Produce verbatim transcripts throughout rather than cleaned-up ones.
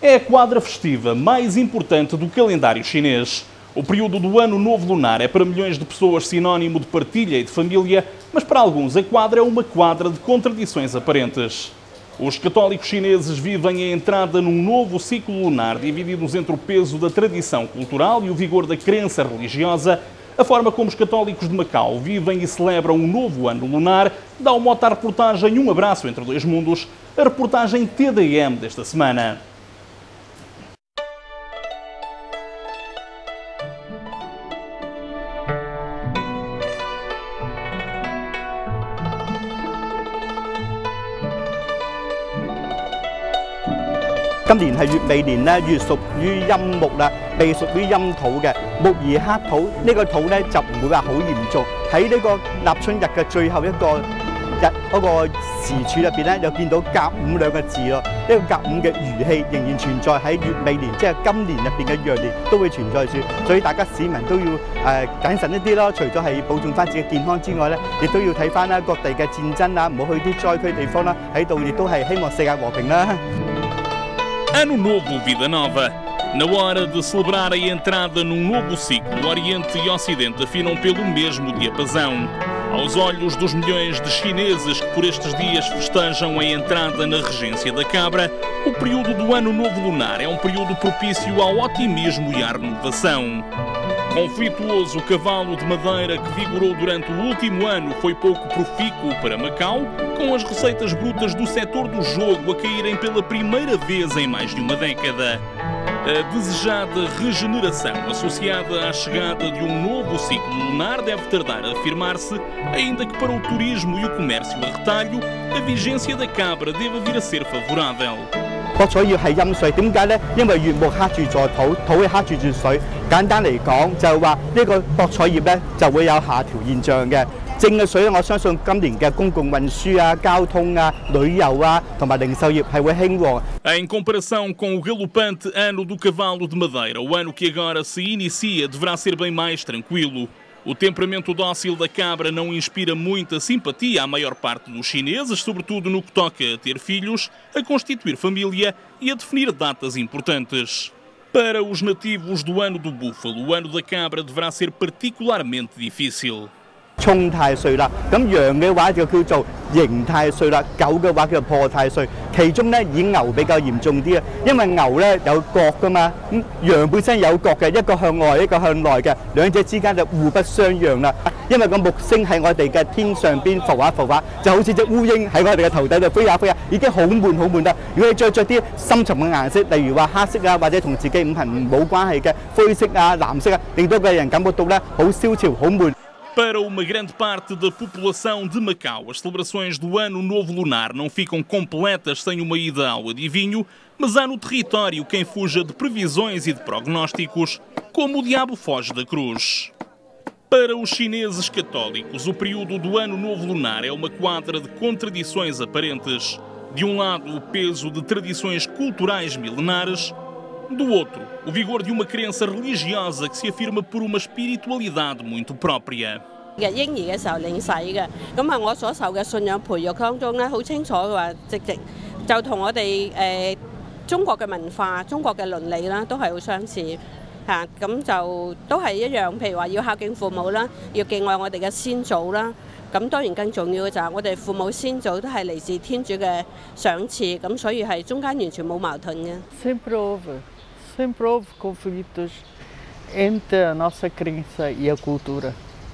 é a quadra festiva mais importante do calendário chinês. O período do Ano Novo Lunar é para milhões de pessoas sinónimo de partilha e de família, mas para alguns a quadra é uma quadra de contradições aparentes. Os católicos chineses vivem a entrada num novo ciclo lunar, divididos entre o peso da tradição cultural e o vigor da crença religiosa. A forma como os católicos de Macau vivem e celebram um novo ano lunar dá o mote à reportagem Um Abraço entre Dois Mundos, a reportagem T D M desta semana. 今年係乙未年咧，乙屬於陰木啦，未屬於陰土嘅。木而克土，呢、這個土咧就唔會話好嚴重。喺呢個立春日嘅最後一個日嗰、那個時柱入邊咧，又見到甲午兩個字咯。呢、這個甲午嘅餘氣仍然存在喺乙未年，即係今年入邊嘅羊年都會存在住。所以大家市民都要誒、呃、謹慎一啲咯。除咗係保重翻自己健康之外咧，亦都要睇翻啦各地嘅戰爭啊，唔好去啲災區地方啦。喺度亦都係希望世界和平啦。 Ano Novo, Vida Nova. Na hora de celebrar a entrada num novo ciclo, Oriente e Ocidente afinam pelo mesmo diapasão. Aos olhos dos milhões de chineses que por estes dias festejam a entrada na regência da cabra, o período do Ano Novo Lunar é um período propício ao otimismo e à renovação. Conflituoso cavalo de madeira que vigorou durante o último ano foi pouco profícuo para Macau, com as receitas brutas do setor do jogo a caírem pela primeira vez em mais de uma década. A desejada regeneração associada à chegada de um novo ciclo lunar deve tardar a afirmar-se, ainda que para o turismo e o comércio a retalho, a vigência da cabra deve vir a ser favorável. 博彩業係陰水，點解呢？因為乙木克住咗土，土係克住住水。簡單嚟講，就係話呢個博彩業咧就會有下調現象嘅。正嘅水咧，我相信今年嘅公共運輸啊、交通啊、旅遊啊同埋零售業係會興旺。 Em comparação com o galopante ano do cavalo de madeira, o ano que agora se inicia deverá ser bem mais tranquilo. O temperamento dócil da cabra não inspira muita simpatia à maior parte dos chineses, sobretudo no que toca a ter filhos, a constituir família e a definir datas importantes. Para os nativos do ano do búfalo, o ano da cabra deverá ser particularmente difícil. 沖太歲啦，咁羊嘅話就叫做刑太歲啦，狗嘅話叫做破太歲。其中咧以牛比較嚴重啲啊，因為牛咧有角噶嘛，咁羊本身有角嘅，一個向外，一個向內嘅，兩者之間就互不相讓啦。因為個木星喺我哋嘅天上邊浮下浮下，就好似隻烏蠅喺我哋嘅頭頂度飛下飛下，已經好悶好悶啦。如果你再着啲深沉嘅顏色，例如話黑色啊，或者同自己五行冇關係嘅灰色啊、藍色啊，令到個人感覺到咧好蕭條、好悶。 Para uma grande parte da população de Macau, as celebrações do Ano Novo Lunar não ficam completas sem uma ida ao adivinho, mas há no território quem fuja de previsões e de prognósticos, como o diabo foge da cruz. Para os chineses católicos, o período do Ano Novo Lunar é uma quadra de contradições aparentes. De um lado, o peso de tradições culturais milenares, do outro, o vigor de uma crença religiosa que se afirma por uma espiritualidade muito própria. 嘅嬰兒嘅時候領洗嘅，咁啊我所受嘅信仰培育當中咧，好清楚嘅話，直直就同我哋誒中國嘅文化、中國嘅倫理啦，都係好相似嚇，咁就都係一樣。譬如話要孝敬父母啦，要敬愛我哋嘅先祖啦。 咁當然更重要嘅就係我哋父母先祖都係嚟自天主嘅賞賜，咁所以係中間完全冇矛盾嘅。 Sempre houve, sempre houve conflitos entre a nossa crença e a cultura.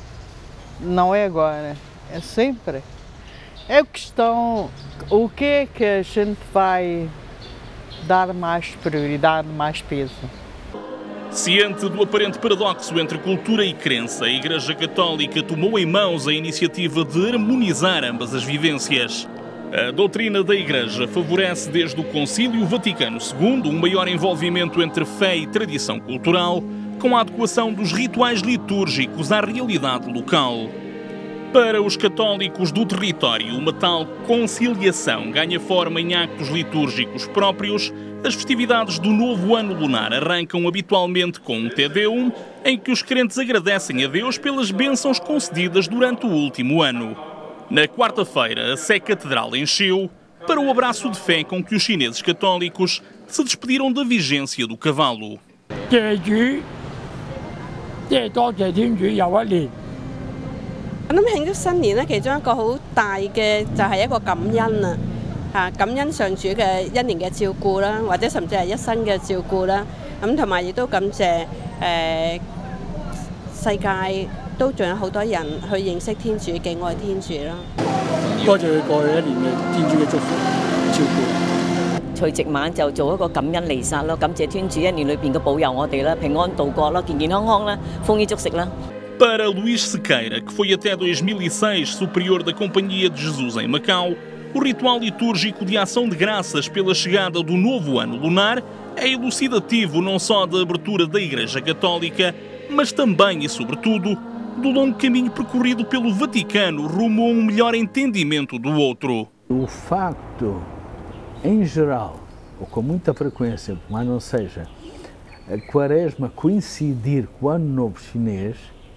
Não é agora, é sempre. É questão, o que é que a gente vai dar mais prioridade, mais peso? Ciente do aparente paradoxo entre cultura e crença, a Igreja Católica tomou em mãos a iniciativa de harmonizar ambas as vivências. A doutrina da Igreja favorece desde o Concílio Vaticano segundo um maior envolvimento entre fé e tradição cultural, com a adequação dos rituais litúrgicos à realidade local. Para os católicos do território, uma tal conciliação ganha forma em actos litúrgicos próprios. As festividades do novo ano lunar arrancam habitualmente com um Te Deum, em que os crentes agradecem a Deus pelas bênçãos concedidas durante o último ano. Na quarta-feira, a Sé Catedral encheu para o abraço de fé com que os chineses católicos se despediram da vigência do cavalo. 謝主，即係多謝天主又一年。 我諗慶祝新年咧，其中一個好大嘅就係一個感恩啊！嚇，感恩上主嘅一年嘅照顧啦，或者甚至係一生嘅照顧啦。咁同埋亦都感謝誒世界都仲有好多人去認識天主、敬愛天主啦。 多謝佢過去一年嘅天主嘅祝福照顧。 除夕晚就做一個感恩彌撒咯，感謝天主一年裏邊嘅保佑我哋啦，平安度過啦，健健康康啦，豐衣足食啦。 Para Luís Sequeira, que foi até dois mil e seis superior da Companhia de Jesus em Macau, o ritual litúrgico de ação de graças pela chegada do novo ano lunar é elucidativo não só da abertura da Igreja Católica, mas também e sobretudo do longo caminho percorrido pelo Vaticano rumo a um melhor entendimento do outro. O facto, em geral, ou com muita frequência, mas não seja, a Quaresma coincidir com o Ano Novo Chinês,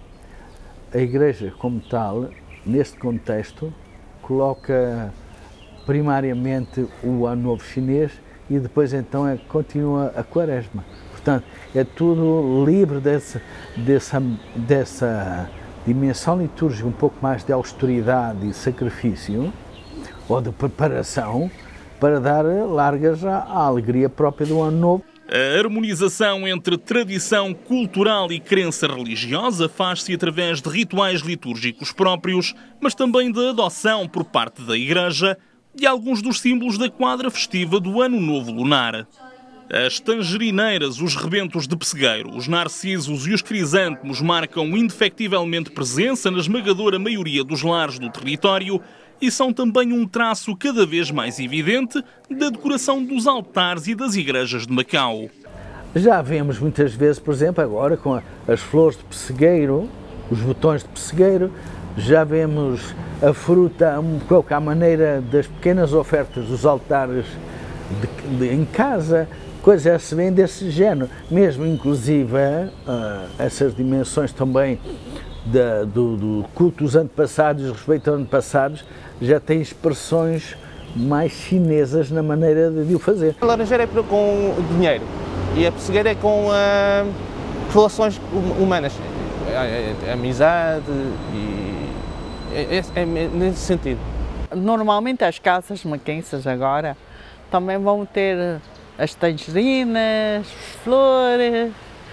a Igreja como tal, neste contexto, coloca primariamente o Ano Novo Chinês e depois então é, continua a Quaresma. Portanto, é tudo livre dessa, dessa, dessa dimensão litúrgica um pouco mais de austeridade e sacrifício, ou de preparação, para dar largas à, à alegria própria do Ano Novo. A harmonização entre tradição cultural e crença religiosa faz-se através de rituais litúrgicos próprios, mas também da adoção por parte da Igreja de alguns dos símbolos da quadra festiva do Ano Novo Lunar. As tangerineiras, os rebentos de pessegueiro, os narcisos e os crisântemos marcam indefectivelmente presença na esmagadora maioria dos lares do território e são também um traço cada vez mais evidente da decoração dos altares e das igrejas de Macau. Já vemos muitas vezes, por exemplo, agora com as flores de pessegueiro, os botões de pessegueiro, já vemos a fruta um pouco à maneira das pequenas ofertas dos altares de, de, em casa, coisas se vêem desse género, mesmo inclusive uh, essas dimensões também da, do, do culto dos antepassados, respeito aos antepassados, já tem expressões mais chinesas na maneira de o fazer. A laranjeira é com dinheiro e a pessegueira é com uh, relações humanas, a, a, a amizade e é, é, é nesse sentido. Normalmente as casas maquenses agora também vão ter as tangerinas, flores,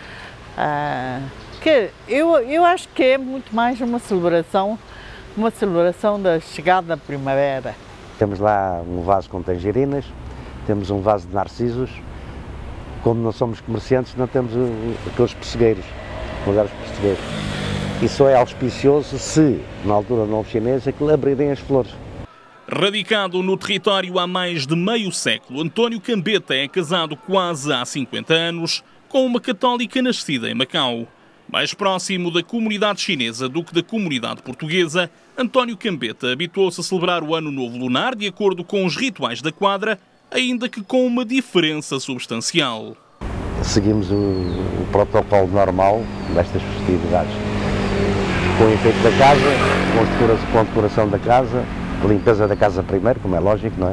uh, que eu, eu acho que é muito mais uma celebração uma celebração da chegada da primavera. Temos lá um vaso com tangerinas, temos um vaso de narcisos. Como não somos comerciantes, não temos aqueles pessegueiros, lugares pessegueiros. E só é auspicioso se, na altura do Novo Chinês, aquilo abrirem as flores. Radicado no território há mais de meio século, António Cambeta é casado quase há cinquenta anos com uma católica nascida em Macau. Mais próximo da comunidade chinesa do que da comunidade portuguesa, António Cambeta habituou-se a celebrar o Ano Novo Lunar de acordo com os rituais da quadra, ainda que com uma diferença substancial. Seguimos o, o protocolo normal destas festividades, com o efeito da casa, com a, decoração, com a decoração da casa, a limpeza da casa primeiro, como é lógico, não é?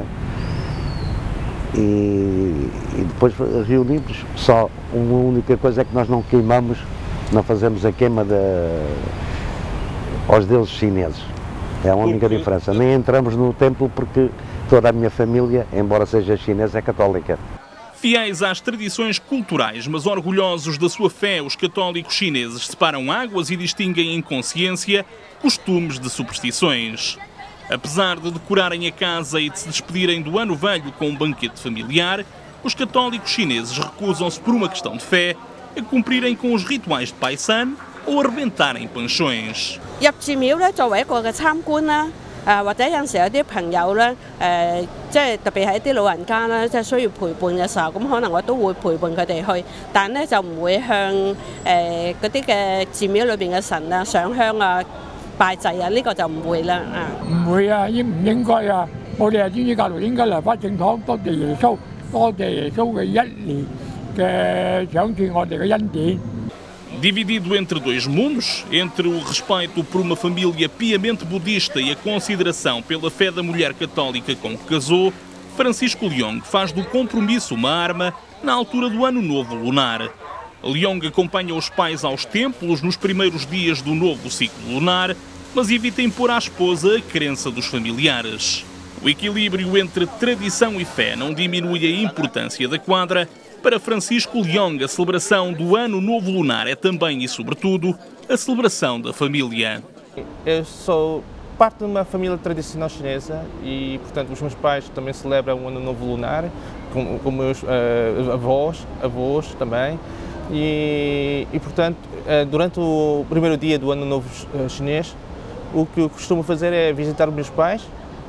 E, e depois reunimos, só uma única coisa é que nós não queimamos, não fazemos a queima de, aos deuses chineses. É a única diferença. Nem entramos no templo porque toda a minha família, embora seja chinesa, é católica. Fiéis às tradições culturais, mas orgulhosos da sua fé, os católicos chineses separam águas e distinguem em consciência costumes de superstições. Apesar de decorarem a casa e de se despedirem do ano velho com um banquete familiar, os católicos chineses recusam-se por uma questão de fé a cumprirem com os rituais de Pai San ou arrebentarem panchões. 入寺廟咧，作為一個嘅參觀啦，誒或者有陣時有啲朋友咧，誒即係特別係一啲老人家啦，即係需要陪伴嘅時候，咁可能我都會陪伴佢哋去，但咧就唔會向誒嗰啲嘅寺廟裏邊嘅神啊上香啊拜祭啊，呢個就唔會啦啊。 唔會啊，應唔應該啊？我哋係天主教徒應該嚟返正堂，多謝耶穌，多謝耶穌嘅一年嘅賞賜我哋嘅恩典。 Dividido entre dois mundos, entre o respeito por uma família piamente budista e a consideração pela fé da mulher católica com que casou, Francisco Leong faz do compromisso uma arma na altura do Ano Novo Lunar. Leong acompanha os pais aos templos nos primeiros dias do novo ciclo lunar, mas evita impor à esposa a crença dos familiares. O equilíbrio entre tradição e fé não diminui a importância da quadra. Para Francisco Leong, a celebração do Ano Novo Lunar é também e, sobretudo, a celebração da família. Eu sou parte de uma família tradicional chinesa e, portanto, os meus pais também celebram o Ano Novo Lunar, com, com meus uh, avós, avós também. E, e, portanto, uh, durante o primeiro dia do Ano Novo uh, chinês, o que eu costumo fazer é visitar os meus pais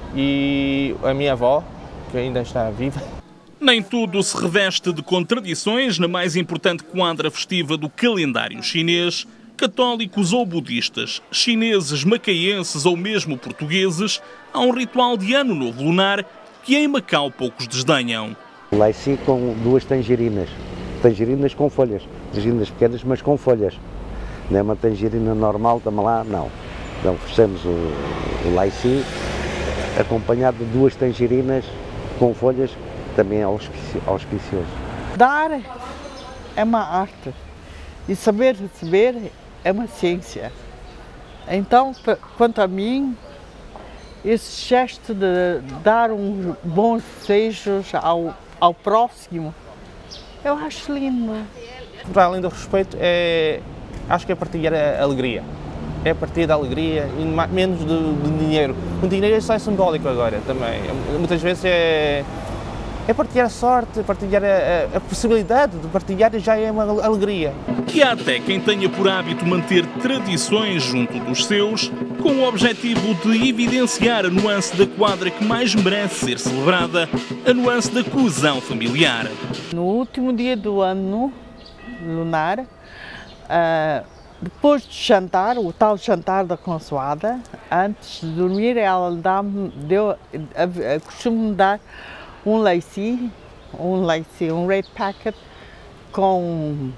e a minha avó, que ainda está viva. Nem tudo se reveste de contradições na mais importante quadra festiva do calendário chinês. Católicos ou budistas, chineses, macaenses ou mesmo portugueses, há um ritual de Ano Novo Lunar que em Macau poucos desdenham. Lai Si com duas tangerinas, tangerinas com folhas, tangerinas pequenas mas com folhas. Não é uma tangerina normal, estamos lá, não. Então oferecemos o, o Lai Si acompanhado de duas tangerinas com folhas, também é auspicioso. Dar é uma arte e saber receber é uma ciência. Então, quanto a mim, esse gesto de dar uns bons desejos ao, ao próximo, eu acho lindo. Para além do respeito, é, acho que é partilhar a alegria. É partilhar da alegria e menos do, do dinheiro. O dinheiro é só simbólico agora também. Muitas vezes é, é partilhar a sorte, partilhar a, a, a possibilidade de partilhar já é uma alegria. E há até quem tenha por hábito manter tradições junto dos seus, com o objetivo de evidenciar a nuance da quadra que mais merece ser celebrada, a nuance da coesão familiar. No último dia do ano lunar, uh, depois de jantar, o tal jantar da consoada, antes de dormir, ela dá-me, deu, costumo-me dar um Lai Si, um Lai Si, um red packet com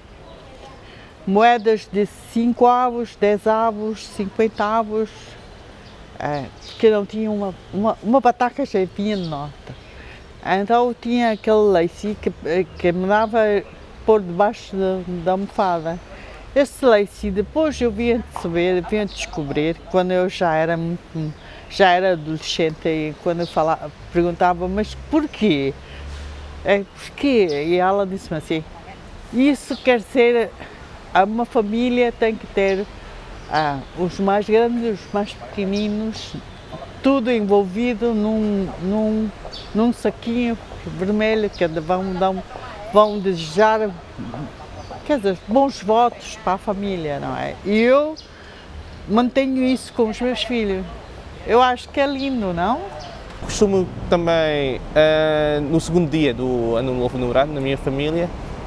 moedas de cinco avos, dez avos, cinquenta avos, é, porque não tinha uma, uma, uma bataca já vinha de nota. Então tinha aquele Lai Si que, que me dava por debaixo de, da almofada. Esse Lai Si depois eu vinha de saber, vinha de descobrir, quando eu já era muito, já era adolescente, e quando eu falava, perguntava, mas porquê? É, porquê? E ela disse-me assim, isso quer dizer, uma família tem que ter ah, os mais grandes, os mais pequeninos, tudo envolvido num, num, num saquinho vermelho, que vão, vão, vão desejar, quer dizer, bons votos para a família, não é? E eu mantenho isso com os meus filhos. Eu acho que é lindo, não? Costumo também, uh, no segundo dia do Ano Novo Lunar, na minha família,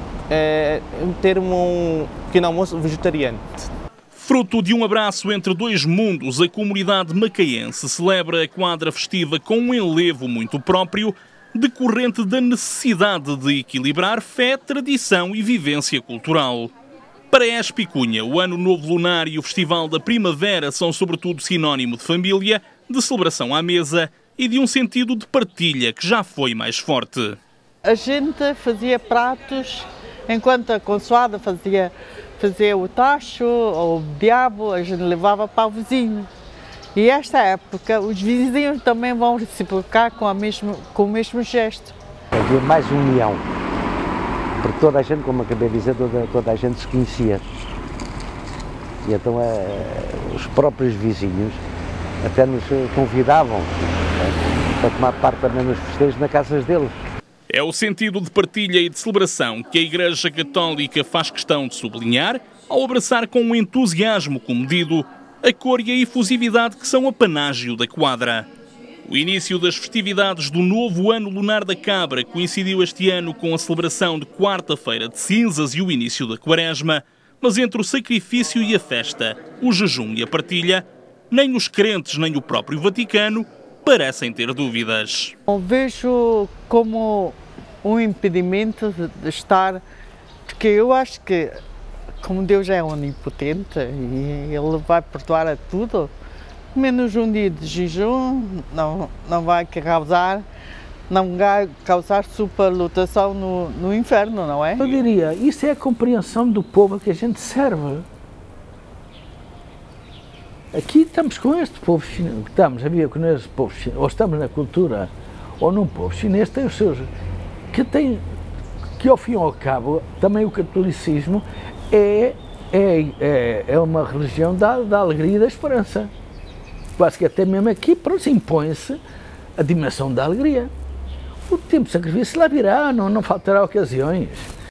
uh, ter um pequeno almoço vegetariano. Fruto de um abraço entre dois mundos, a comunidade macaense celebra a quadra festiva com um enlevo muito próprio, decorrente da necessidade de equilibrar fé, tradição e vivência cultural. Para Espe Cunha, o Ano Novo Lunar e o Festival da Primavera são sobretudo sinónimo de família, de celebração à mesa e de um sentido de partilha que já foi mais forte. A gente fazia pratos, enquanto a consoada fazia, fazia o tacho ou o diabo, a gente levava para o vizinho. E esta época, os vizinhos também vão reciprocar com, a mesmo, com o mesmo gesto. Havia mais união, porque toda a gente, como acabei de dizer, toda, toda a gente se conhecia. E então é, os próprios vizinhos até nos convidavam é, para tomar parte também nos festejos nas casas deles. É o sentido de partilha e de celebração que a Igreja Católica faz questão de sublinhar ao abraçar com um entusiasmo comedido a cor e a efusividade que são apanágio da quadra. O início das festividades do novo Ano Lunar da Cabra coincidiu este ano com a celebração de Quarta-feira de Cinzas e o início da Quaresma, mas entre o sacrifício e a festa, o jejum e a partilha, nem os crentes nem o próprio Vaticano parecem ter dúvidas. Eu vejo como um impedimento de estar, porque eu acho que, como Deus é onipotente e Ele vai perdoar a tudo, menos um dia de jejum não, não vai causar não vai causar superlutação no, no inferno, não é? Eu diria, isso é a compreensão do povo a que a gente serve. Aqui estamos com este povo chinês, estamos a viver com este povo chinês, ou estamos na cultura, ou num povo chinês, tem os seus, que tem, que ao fim e ao cabo, também o catolicismo é, é, é, é uma religião da, da alegria e da esperança. Quase que até mesmo aqui, pronto, impõe-se a dimensão da alegria. O tempo de sacrifício lá virá, não, não faltará ocasiões.